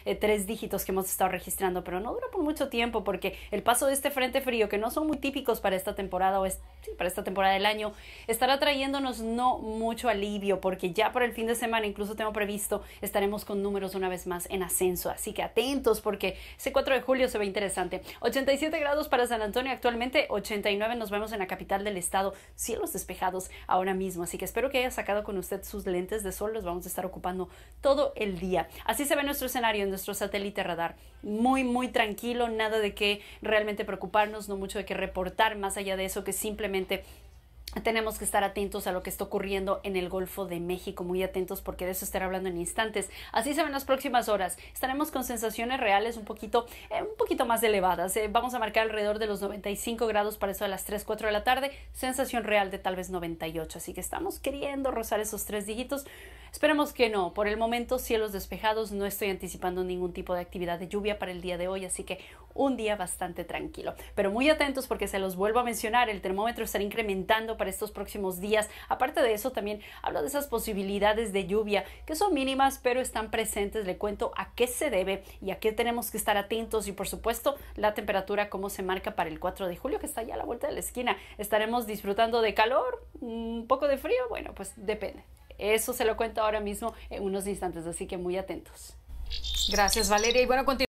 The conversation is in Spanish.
tres dígitos que hemos estado registrando, pero no dura por mucho tiempo porque el paso de este frente frío, que no son muy típicos para esta temporada para esta temporada del año, estará trayéndonos no mucho alivio, porque ya por el fin de semana, incluso tengo previsto, estaremos con números una vez más en ascenso, así que atentos porque ese 4 de julio se ve interesante. 87 grados para San Antonio actualmente, 89 nos vemos en la capital del estado, cielos despejados ahora mismo, así que espero que haya sacado con usted sus lentes de sol, los vamos a estar ocupando todo el día. Así se ve nuestro escenario en nuestro satélite radar, muy tranquilo, nada de qué realmente preocuparnos, no mucho de qué reportar, más allá de eso que simplemente tenemos que estar atentos a lo que está ocurriendo en el Golfo de México, muy atentos porque de eso estaré hablando en instantes. Así se ven las próximas horas. Estaremos con sensaciones reales un poquito más elevadas. Vamos a marcar alrededor de los 95 grados para eso de las 3, 4 de la tarde. Sensación real de tal vez 98. Así que estamos queriendo rozar esos tres dígitos. Esperemos que no. Por el momento, cielos despejados. No estoy anticipando ningún tipo de actividad de lluvia para el día de hoy, así que un día bastante tranquilo. Pero muy atentos porque se los vuelvo a mencionar, el termómetro estará incrementando para estos próximos días. Aparte de eso, también hablo de esas posibilidades de lluvia que son mínimas, pero están presentes. Le cuento a qué se debe y a qué tenemos que estar atentos y, por supuesto, la temperatura, cómo se marca para el 4 de julio, que está ya a la vuelta de la esquina. ¿Estaremos disfrutando de calor? ¿Un poco de frío? Bueno, pues depende. Eso se lo cuento ahora mismo en unos instantes, así que muy atentos. Gracias, Valeria. Y bueno, continuamos.